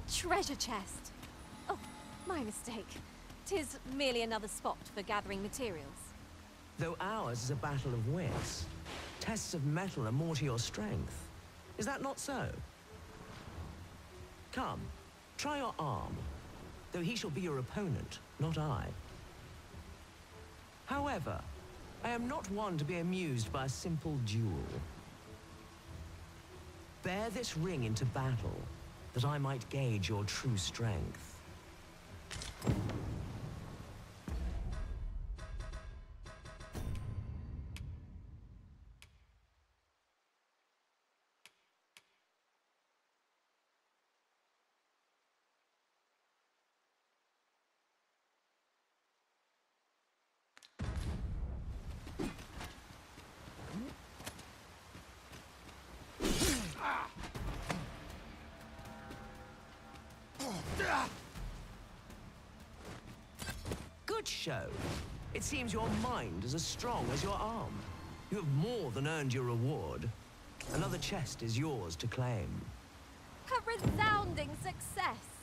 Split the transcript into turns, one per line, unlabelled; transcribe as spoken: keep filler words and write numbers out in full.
A treasure chest. Oh, my mistake. 'Tis merely another spot for gathering materials.
Though ours is a battle of wits, tests of metal are more to your strength. Is that not so? Come, try your arm, though he shall be your opponent, not I. However, I am not one to be amused by a simple duel. Bear this ring into battle, that I might gauge your true strength. Good show. It seems your mind is as strong as your arm. You have more than earned your reward. Another chest is yours to claim.
A resounding success!